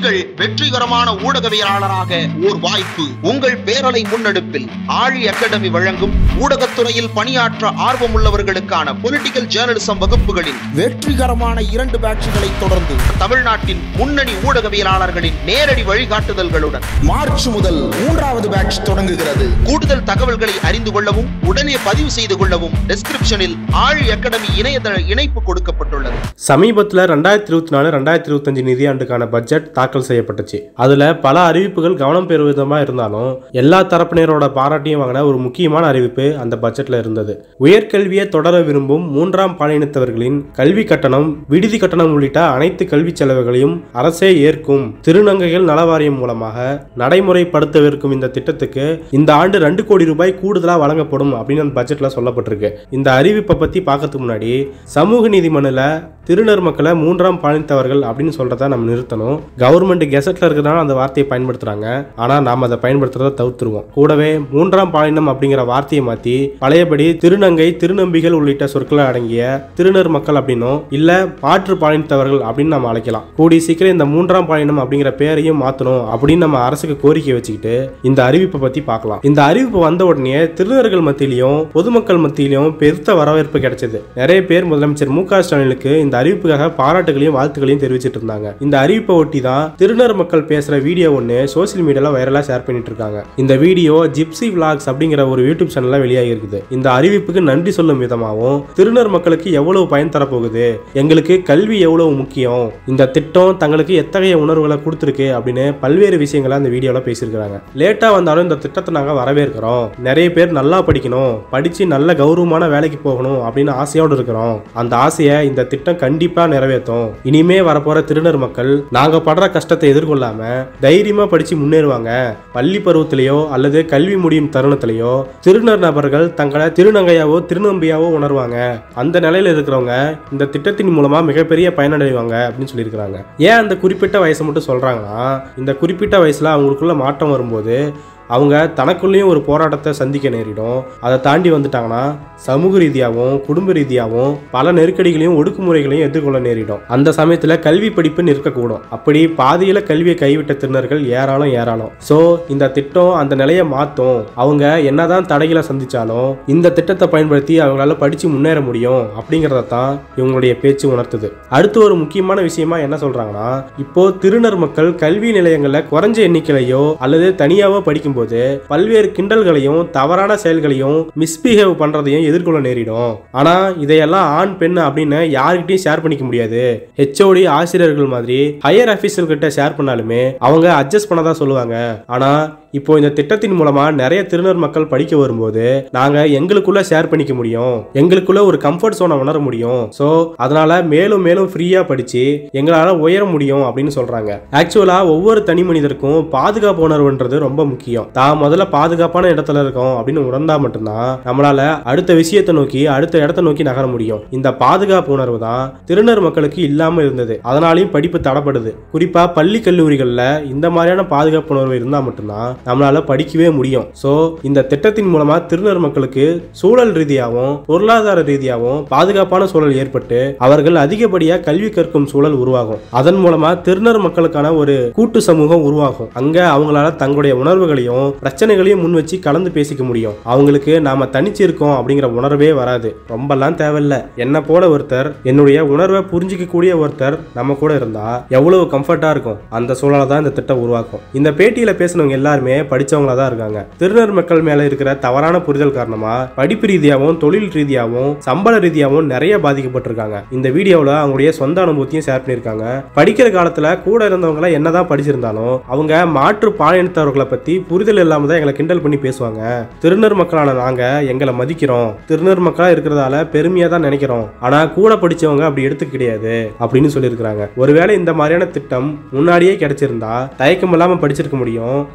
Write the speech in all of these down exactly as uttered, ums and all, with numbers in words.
உங்கள் வெற்றிகரமான ஊடகவியலாளராக ஓர் வாய்ப்பு உங்கள் பேரலை முன்னெடுப்பில் ஆழி அகாடமி வழங்கும் ஊடகத்துறையில் பணியாற்ற ஆர்வமுள்ளவர்களுக்கான பொலிட்டிக்கல் ஜேர்னலிசம் வகுப்புகளின் வெற்றிகரமான இரண்டு பேட்சுகளை தொடர்ந்து தமிழ்நாட்டின் முன்னணி ஊடகவியலாளர்களின் நேரடி வழிகாட்டுதல்களுடன் மார்ச் முதல் மூன்றாவது பேட்ச் தொடங்குகிறது. கூடுதல் தகவல்களை அறிந்து கொள்ளவும் உடனே பதிவு செய்து கொள்ளவும் டிஸ்கிரிப்ஷனில் ஆழி அகாடமி இணையதள இணைப்பு கொடுக்கப்பட்டுள்ளது. சமீபத்தில் ரெண்டாயிரத்தி இருபத்தி நாலு ரெண்டாயிரத்தி இருபத்தி அஞ்சு நிதியாண்டுக்கான பட்ஜெட் தாக்கல் செய்யப்பட்டுச்சு. அதுல பல அறிவிப்புகள் கவனம் பெறும் விதமா இருந்தாலும் எல்லா தரப்பினரோட பாராட்டியும் வாங்கின ஒரு முக்கியமான அறிவிப்பு அந்த பட்ஜெட்ல இருந்தது. உயர்கல்வியை தொடர விரும்பும் மூன்றாம் பாலினத்தவர்களின் கல்வி கட்டணம், விடுதி கட்டணம் உள்ளிட்ட அனைத்து கல்வி செலவுகளையும் அரசே ஏற்கும் திருநங்கைகள் நலவாரியம் மூலமாக நடைமுறைப்படுத்தவிருக்கும் இந்த திட்டத்துக்கு இந்த ஆண்டு ரெண்டு கோடி ரூபாய் கூடுதலா வழங்கப்படும் அப்படின்னு அந்த பட்ஜெட்ல சொல்லப்பட்டிருக்கு. இந்த அறிவிப்பை பத்தி பார்க்கறதுக்கு முன்னாடி சமூக நீதி மனுல திருநர் மக்களை மூன்றாம் பாலினத்தவர்கள் அப்படின்னு சொல்றத நம்ம நிறுத்தணும். கவர்மெண்ட் கெசட்ல இருக்கிறதால அந்த வார்த்தையை பயன்படுத்துறாங்க. ஆனா நாம அதை பயன்படுத்துறத தவிர்த்துருவோம். கூடவே மூன்றாம் பாலினம் அப்படிங்கிற வார்த்தையை மாத்தி பழையபடி திருநங்கை, திருநம்பிகள் உள்ளிட்ட சொற்களை அடங்கிய திருநர் மக்கள் அப்படின்னும் இல்ல மாற்று பாலினத்தவர்கள் அப்படின்னு நம்ம அழைக்கலாம். கூடி சீக்கிரம் இந்த மூன்றாம் பாலினம் அப்படிங்கிற பேரையும் மாத்தணும் அப்படின்னு நம்ம அரசுக்கு கோரிக்கை வச்சுக்கிட்டு இந்த அறிவிப்பை பத்தி பார்க்கலாம். இந்த அறிவிப்பு வந்த உடனே திருநர்கள் மத்தியிலையும் பொதுமக்கள் மத்தியிலையும் பெருத்த வரவேற்பு கிடைச்சது. நிறைய பேர் முதலமைச்சர் மு க ஸ்டாலினுக்கு இந்த அறிவிப்புக்காக பாராட்டுகளையும் வாழ்த்துக்களையும் தெரிவிச்சிட்டு இருந்தாங்க. இந்த அறிவிப்பை ஒட்டி தான் திருநர் மக்கள் பேசுற வீடியோ ஒன்னு சோசியல் மீடியால வைரலா ஷேர் பண்ணிட்டு இருக்காங்க. இந்த வீடியோ ஜிப்சி விளாக்ஸ் அப்படிங்கிற ஒரு யூடியூப் சேனல்ல வெளியாகி இருக்குது. இந்த அறிவிப்புக்கு நன்றி சொல்லும் விதமாகவும் திருநர் மக்களுக்கு எவ்வளவு பயன் தரப்போகுது, எங்களுக்கு கல்வி எவ்வளவு முக்கியம், இந்த திட்டம் தங்களுக்கு எத்தகைய உணர்வுகளை கொடுத்துருக்கு அப்படின்னு பல்வேறு விஷயங்களை அந்த வீடியோல பேசியிருக்காங்க. லேட்டா வந்தாலும் இந்த திட்டத்தை நாங்க வரவேற்கிறோம். நிறைய பேர் நல்லா படிக்கணும், படிச்சு நல்ல கௌரவமான வேலைக்கு போகணும் அப்படின்னு ஆசையோடு இருக்கிறோம். அந்த ஆசையை இந்த திட்டம் கண்டிப்பா நிறைவேற்றும். இனிமே வரப்போற திருநர் மக்கள் நாங்க படுற கஷ்டத்தை எதிர்கொள்ளாம தைரியமா படிச்சு முன்னேறுவாங்க. பள்ளி பருவத்திலேயோ அல்லது கல்வி முடியும் தருணத்திலேயோ திருநர் நபர்கள் தங்களை திருநங்கையாவோ திருநம்பியாவோ உணர்வாங்க. அந்த நிலையில இருக்கிறவங்க இந்த திட்டத்தின் மூலமா மிகப்பெரிய பயனடைவாங்க அப்படின்னு சொல்லியிருக்கிறாங்க. ஏன் அந்த குறிப்பிட்ட வயசை மட்டும் சொல்றாங்கன்னா, இந்த குறிப்பிட்ட வயசுல அவங்களுக்குள்ள மாற்றம் வரும்போது அவங்க தனக்குள்ளேயும் ஒரு போராட்டத்தை சந்திக்க நேரிடும். அதை தாண்டி வந்துட்டாங்கன்னா சமூக ரீதியாகவும் குடும்ப ரீதியாகவும் பல நெருக்கடிகளையும் ஒடுக்குமுறைகளையும் எதிர்கொள்ள நேரிடும். அந்த சமயத்தில் கல்வி படிப்பு நிற்கக்கூடும். அப்படி பாதியில கல்வியை கைவிட்ட திருநர்கள் ஏராளம் ஏராளம். ஸோ இந்த திட்டம் அந்த நிலையை மாற்றும். அவங்க என்னதான் தடைகளை சந்திச்சாலும் இந்த திட்டத்தை பயன்படுத்தி அவங்களால படிச்சு முன்னேற முடியும் அப்படிங்கிறத தான் இவங்களுடைய பேச்சு உணர்த்துது. அடுத்து ஒரு முக்கியமான விஷயமா என்ன சொல்றாங்கன்னா, இப்போ திருநர் மக்கள் கல்வி நிலையங்களில் குறைஞ்ச எண்ணிக்கையிலையோ அல்லது தனியாவோ படிக்கும் போது பல்வேறு கிண்டல்களையும் தவறான செயல்களையும் மிஸ்பிஹேவ் பண்றதையும் எதிர்கொள்ள நேரிடும். ஆனா இதையெல்லாம் ஆண் பெண் அப்படின்னு யாருக்கிட்டையும் ஷேர் பண்ணிக்க முடியாது. ஹெச்ஓடி ஆசிரியர்கள் மாதிரி ஹையர் ஆபீசர் கிட்ட ஷேர் பண்ணாலுமே அவங்க அட்ஜஸ்ட் பண்ணதான் சொல்லுவாங்க. ஆனா இப்போ இந்த திட்டத்தின் மூலமா நிறைய திருநர் மக்கள் படிக்க வரும்போது நாங்க எங்களுக்குள்ள ஷேர் பண்ணிக்க முடியும், எங்களுக்குள்ள ஒரு கம்ஃபர்ட் சோனை உணர முடியும். சோ அதனால மேலும் மேலும் ஃப்ரீயா படிச்சு எங்களால உயர முடியும் அப்படின்னு சொல்றாங்க. ஆக்சுவலா ஒவ்வொரு தனி மனிதருக்கும் பாதுகாப்பு உணர்வுன்றது ரொம்ப முக்கியம். தான் முதல்ல பாதுகாப்பான இடத்துல இருக்கோம் அப்படின்னு உணர்ந்தா மட்டும்தான் நம்மளால அடுத்த விஷயத்தை நோக்கி அடுத்த இடத்தை நோக்கி நகர முடியும். இந்த பாதுகாப்பு உணர்வு தான் திருநர் மக்களுக்கு இல்லாம இருந்தது. அதனாலையும் படிப்பு தடைப்படுது. குறிப்பா பள்ளி கல்லூரிகள்ல இந்த மாதிரியான பாதுகாப்பு உணர்வு இருந்தா மட்டும்தான் நம்மளால படிக்கவே முடியும். சோ இந்த திட்டத்தின் மூலமா திருநர் மக்களுக்கு சூழல் ரீதியாகவும் பொருளாதார ரீதியாகவும் பாதுகாப்பான சூழல் ஏற்பட்டு அவர்கள் அதிகப்படியா கல்வி கற்கும் சூழல் உருவாகும். அதன் மூலமா திருநர் மக்களுக்கான ஒரு கூட்டு சமூகம் உருவாகும். அங்க அவங்களால தங்களுடைய உணர்வுகளையும் பிரச்சனைகளையும் முன் வச்சு கலந்து பேசிக்க முடியும். அவங்களுக்கு நாம தனிச்சு இருக்கோம் அப்படிங்கிற உணர்வே வராது. ரொம்பலாம் தேவையில்ல. என்ன போல ஒருத்தர், என்னுடைய உணர்வை புரிஞ்சிக்க கூடிய ஒருத்தர் நம்ம கூட இருந்தா எவ்வளவு கம்ஃபர்ட்டா இருக்கும். அந்த சூழலை தான் இந்த திட்டம் உருவாக்கும். இந்த பேட்டியில பேசினவங்க எல்லாருமே படிச்சவங்களா தான் இருக்காங்க. திருநர் மக்கள் மேல இருக்கிற தவறான புரிதல் காரணமா படிப்பு ரீதியாகவும் தொழில் ரீதியாகவும் சம்பள ரீதியாகவும் நிறைய பாதிக்கப்பட்டிருக்காங்க. இந்த வீடியோல அவங்களுடைய சொந்த அனுபவத்தையும் ஷேர் பண்ணிருக்காங்க. படிக்கிற காலத்துல கூட இருந்தவங்க என்னதான் படிச்சிருந்தாலும் அவங்க மாற்று பாலினத்தவர்களை பத்தி புரிதல் இல்லாம தான் எங்களை கிண்டல் பண்ணி பேசுவாங்க. திருநர் மக்களான நாங்க எங்களை மதிக்கிறோம், திருநர் மக்களா இருக்கிறதால பெருமையா தான் நினைக்கிறோம். ஆனா கூட படிச்சவங்க அப்படி எடுத்து கிடையாது அப்படின்னு சொல்லியிருக்காங்க. ஒருவேளை இந்த மாதிரியான திட்டம் முன்னாடியே கிடைச்சிருந்தா தயக்கம் இல்லாம படிச்சிருக்க முடியும். பல தடை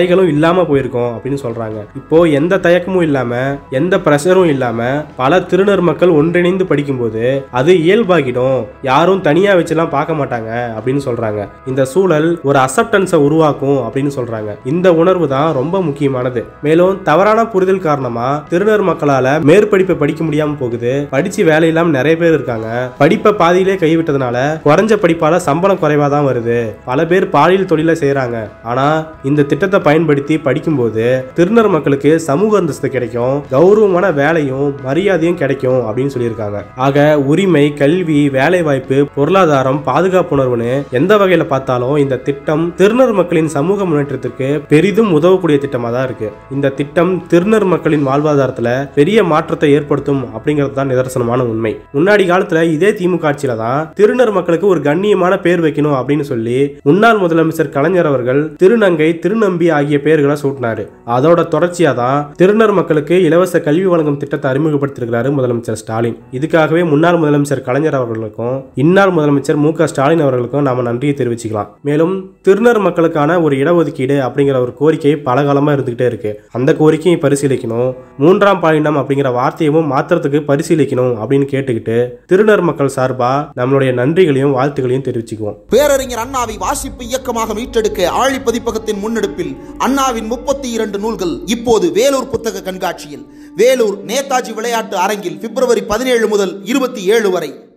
தடைகளும் இல்லாம போயிருக்கோம் அப்படின்னு சொல்றாங்க. இப்போ எந்த தயக்கமும் இல்லாம எந்த பிரஷரும் இல்லாம பல திருநர் மக்கள் ஒன்றிணைந்து படிக்கும்போது அது இயல்பாகிடும், யாரும் தனியா வச்சுலாம் பார்க்க மாட்டாங்க அப்படின்னு சொல்றாங்க. இந்த சூழல் ஒரு அசெப்டன்ஸை உருவாக்கும் அப்படின்னு சொல்றாங்க. இந்த உணர்வு தான் ரொம்ப முக்கியமானது. மேலும் தவறான புரிதல் காரணமா திருநர் மக்களால மேற்படிப்பை படிக்க முடியாம போகுது. படிச்சு வேலை இல்லாம நிறைய பேர் இருக்காங்க. படிப்பை பாதியிலே கைவிட்டதுனால குறைஞ்ச படிப்பால சம்பளம் குறைவா தான் வருது. பல பேர் பாலியல் தொழிலை செய்யறாங்க. ஆனா இந்த திட்டத்தை பயன்படுத்தி படிக்கும்போது திருநர் மக்களுக்கு சமூக அந்தஸ்து கிடைக்கும், கௌரவமான வேலையும் மரியாதையும் கிடைக்கும் அப்படின்னு சொல்லியிருக்காங்க. ஆக உரிமை, கல்வி, வேலை வாய்ப்பு, பொருளாதாரம், பாதுகாப்பு உணர்வுன்னு எந்த வகையில பார்த்தாலும் இந்த திட்டம் திருநர் மக்களின் சமூக முன்னேற்றத்துக்கு பெரிதும் உதவக்கூடிய திட்டமா தான் இருக்கு. இந்த திட்டம் திருநர் மக்களின் வாழ்வாதாரத்துல பெரிய மாற்றத்தை ஏற்படுத்தும் அப்படிங்கிறது தான் நிதர்சனமான உண்மை. முன்னாடி காலத்துல இதே திமுக ஆட்சியில தான் திருநர் மக்களுக்கு ஒரு கண்ணியமான பேர் வைக்கணும் அப்படின்னு சொல்லி முன்னாள் முதலமைச்சர் கலைஞர் அவர்கள் திருநங்கை, திருநம்பி ஆகிய பெயர்களை சூட்டினாரு. அதோட தொடர்ச்சியா தான் திருநர் மக்களுக்கு இலவச கல்வி வழங்கும் திட்டத்தை அறிமுகப்படுத்திருக்கிறாரு முதலமைச்சர் ஸ்டாலின். இதுக்காகவே முன்னாள் முதலமைச்சர் கலைஞர் அவர்களுக்கும் இந்நாள் முதலமைச்சர் மு க ஸ்டாலின் அவர்களுக்கும் நாம நன்றியை தெரிவிச்சுக்கலாம். மேலும் திருநர் மக்களுக்கான ஒரு இடஒதுக்கீடு அப்படிங்கிற ஒரு கோரிக்கை பல காலமா இருந்துகிட்டே இருக்கு. அந்த கோரிக்கையை பரிசீலிக்கணும், மூன்றாம் பாலினம் அப்படிங்கிற வார்த்தையவும் மாத்திரத்துக்கு பரிசீலிக்கணும் அப்படின்னு கேட்டுக்கிட்டு திருநர் மக்கள் சார்பா நம்மளுடைய நன்றிகளையும் வாழ்த்துக்களையும் தெரிவிச்சுக்குவோம். பேரறிஞர் அண்ணாவை வாசிப்பு இயக்கமாக மீட்டெடுக்க ஆழி பதிப்பகத்தின் முன்னெடுப்பில் அண்ணாவின் முப்பத்தி இரண்டு நூல்கள் இப்போது வேலூர் புத்தக கண்காட்சியில் வேலூர் நேதாஜி விளையாட்டு அரங்கில் பிப்ரவரி பதினேழு முதல் இருபத்தி ஏழு வரை